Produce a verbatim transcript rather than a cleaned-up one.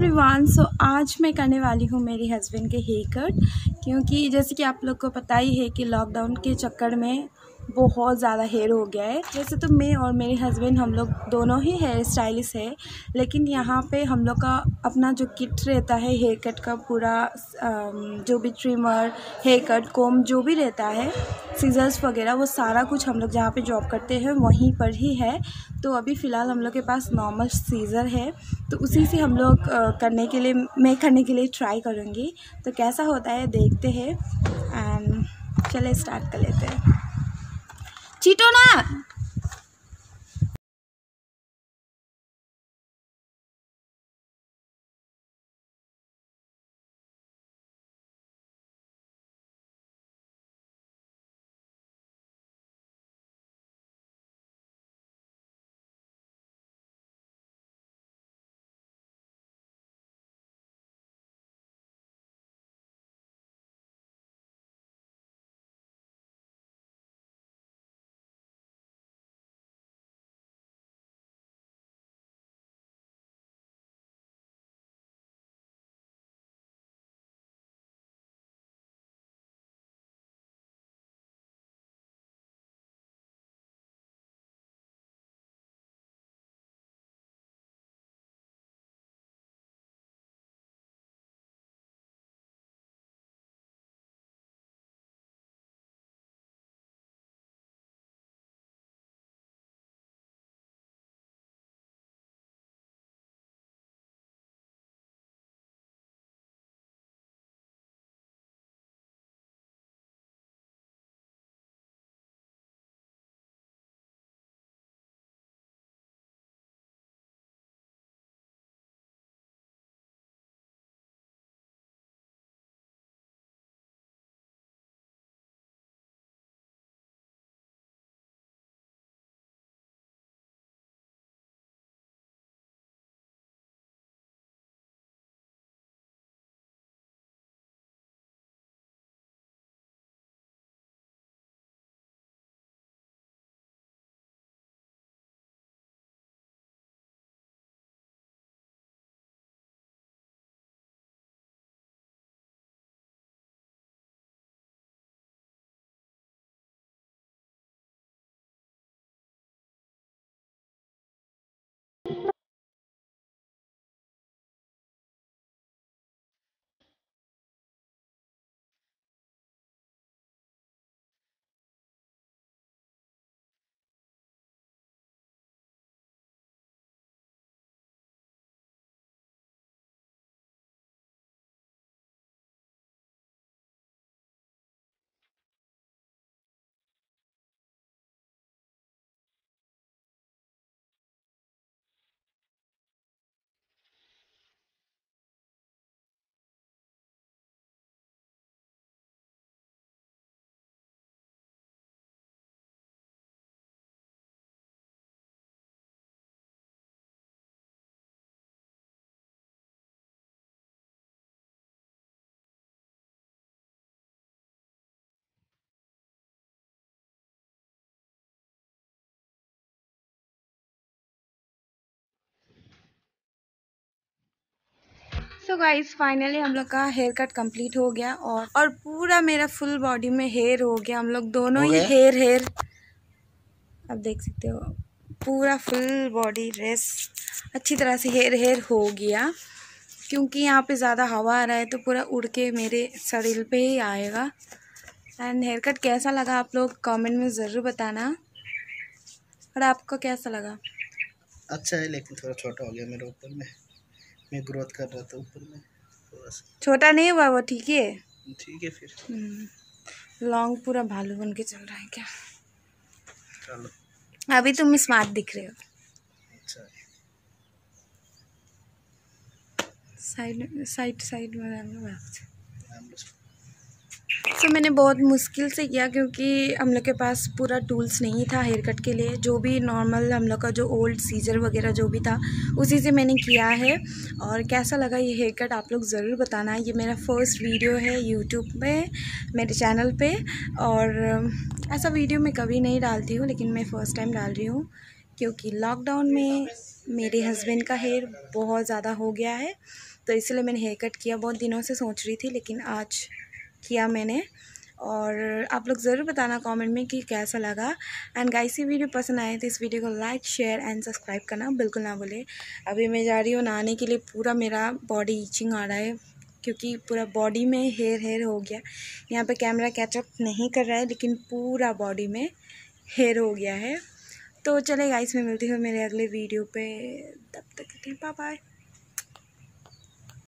Everyone, सो आज मैं करने वाली हूँ मेरे हस्बैंड के हेयर कट, क्योंकि जैसे कि आप लोग को पता ही है कि लॉकडाउन के चक्कर में बहुत ज़्यादा हेयर हो गया है। वैसे तो मैं और मेरे हस्बैंड हम लोग दोनों ही हेयर स्टाइलिस्ट है, लेकिन यहाँ पे हम लोग का अपना जो किट रहता है हेयर कट का, पूरा जो भी ट्रिमर, हेयर कट, कोम जो भी रहता है, सीजर्स वगैरह, वो सारा कुछ हम लोग जहाँ पे जॉब करते हैं वहीं पर ही है। तो अभी फ़िलहाल हम लोग के पास नॉर्मल सीज़र है, तो उसी से हम लोग करने के लिए मैं करने के लिए ट्राई करूँगी। तो कैसा होता है देखते हैं एंड चले स्टार्ट कर लेते हैं। चीटो ना। सो गाइस, फाइनली हम लोग का हेयर कट कंप्लीट हो गया और और पूरा मेरा फुल बॉडी में हेयर हो गया। हम लोग दोनों ही हेयर हेयर अब देख सकते हो, पूरा फुल बॉडी ड्रेस अच्छी तरह से हेयर हेयर हो गया। क्योंकि यहाँ पे ज़्यादा हवा आ रहा है तो पूरा उड़ के मेरे शरीर पे ही आएगा। एंड हेयर कट कैसा लगा आप लोग कमेंट में ज़रूर बताना। और आपको कैसा लगा? अच्छा है, लेकिन थोड़ा छोटा हो गया मेरे ऊपर में। मैं ग्रोथ कर रहा था ऊपर में, थोड़ा सा छोटा नहीं हुआ वो? ठीक है, ठीक है फिर। लॉन्ग पूरा भालू बन के चल रहा है क्या? चलो, अभी तुम स्मार्ट दिख रहे हो। अच्छा, साइड साइड साइड में तो मैंने बहुत मुश्किल से किया, क्योंकि हम लोग के पास पूरा टूल्स नहीं था हेयर कट के लिए। जो भी नॉर्मल हम लोग का जो ओल्ड सीजर वगैरह जो भी था उसी से मैंने किया है। और कैसा लगा ये हेयर कट आप लोग ज़रूर बताना। ये मेरा फर्स्ट वीडियो है यूट्यूब पे, मेरे चैनल पे। और ऐसा वीडियो मैं कभी नहीं डालती हूँ, लेकिन मैं फ़र्स्ट टाइम डाल रही हूँ, क्योंकि लॉकडाउन में मेरे हस्बैंड का हेयर बहुत ज़्यादा हो गया है, तो इसलिए मैंने हेयर कट किया। बहुत दिनों से सोच रही थी लेकिन आज किया मैंने। और आप लोग ज़रूर बताना कमेंट में कि कैसा लगा। एंड गाइस, ये वीडियो पसंद आए तो इस वीडियो को लाइक शेयर एंड सब्सक्राइब करना बिल्कुल ना भूले। अभी मैं जा रही हूँ नहाने के लिए। पूरा मेरा बॉडी इचिंग आ रहा है क्योंकि पूरा बॉडी में हेयर हेयर हो गया। यहाँ पे कैमरा कैचअप नहीं कर रहा है लेकिन पूरा बॉडी में हेयर हो गया है। तो चले गाइस, मैं मिलती हूँ मेरे अगले वीडियो पे। तब तक के लिए बाय बाय।